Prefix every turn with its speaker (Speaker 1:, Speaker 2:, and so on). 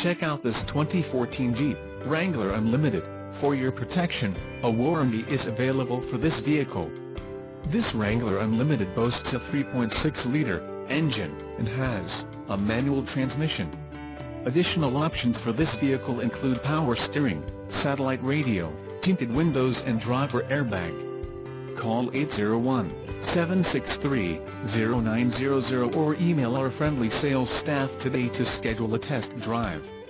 Speaker 1: Check out this 2014 Jeep Wrangler Unlimited. For your protection, a warranty is available for this vehicle. This Wrangler Unlimited boasts a 3.6-liter engine and has a manual transmission. Additional options for this vehicle include power steering, satellite radio, tinted windows and driver airbag. Call 801-763-0900 or email our friendly sales staff today to schedule a test drive.